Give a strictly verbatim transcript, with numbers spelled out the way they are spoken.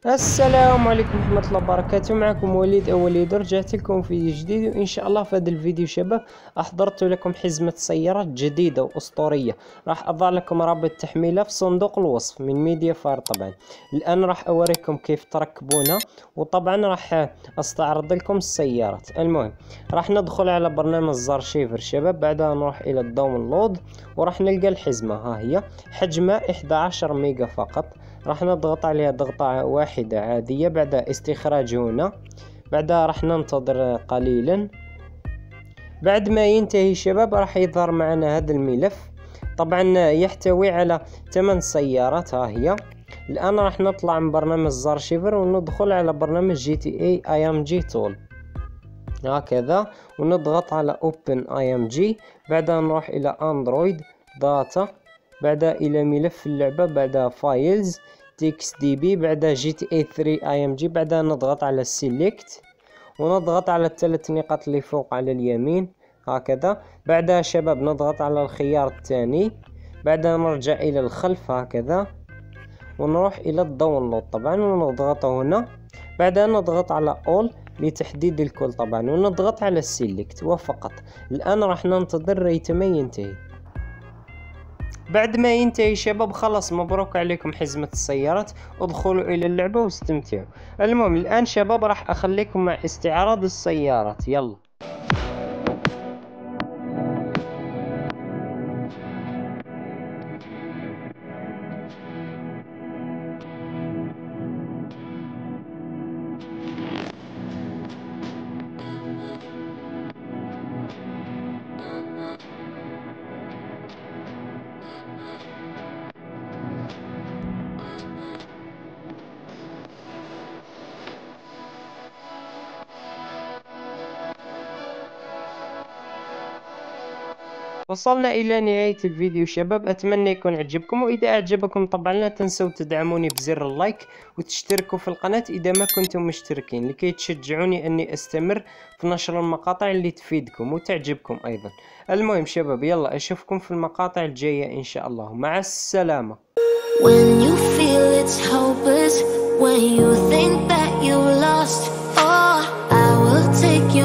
السلام عليكم ورحمة الله وبركاته. معكم وليد أو وليد، رجعت لكم فيديو جديد، وإن شاء الله في هذا الفيديو شباب أحضرت لكم حزمة سيارات جديدة وأسطورية. راح أضع لكم رابط تحميلها في صندوق الوصف من ميديا فار. طبعا الآن راح أوريكم كيف تركبونها، وطبعا راح أستعرض لكم السيارات. المهم راح ندخل على برنامج زارشيفر شباب، بعدها نروح إلى الداونلود وراح نلقى الحزمة. ها هي حجمها إحدى عشر ميجا فقط. راح نضغط عليها ضغطة واحدة عادية، بعد استخراج هنا، بعدها راح ننتظر قليلا. بعد ما ينتهي شباب راح يظهر معنا هذا الملف. طبعا يحتوي على ثمان سيارات. ها هي الآن راح نطلع من برنامج زارشيفر وندخل على برنامج جي تي اي اي ام جي تول هكذا، ونضغط على اوبن اي ام جي. بعدها نروح الى اندرويد داتا، بعدها الى ملف اللعبة، بعدها فايلز تكس دي بي، بعدها جي تي اي ثري اي ام جي. بعدها نضغط على سيلكت ونضغط على الثلاث نقاط اللي فوق على اليمين هكذا. بعدها شباب نضغط على الخيار الثاني، بعدها نرجع الى الخلف هكذا ونروح الى الداونلود طبعا ونضغط هنا. بعدها نضغط على اول لتحديد الكل طبعا، ونضغط على السيلكت وفقط. الان راح ننتظر ريتما ينتهي. بعد ما ينتهي شباب خلاص مبروك عليكم حزمة السيارات، ادخلوا الى اللعبة واستمتعوا. المهم الان شباب راح اخليكم مع استعراض السيارات. يلا وصلنا إلى نهاية الفيديو شباب، أتمنى يكون عجبكم، وإذا أعجبكم طبعا لا تنسوا تدعموني بزر اللايك وتشتركوا في القناة إذا ما كنتم مشتركين، لكي تشجعوني أني أستمر في نشر المقاطع اللي تفيدكم وتعجبكم أيضا. المهم شباب يلا أشوفكم في المقاطع الجاية إن شاء الله، مع السلامة. When you feel it's hopeless, when you think that you lost, oh, I will take you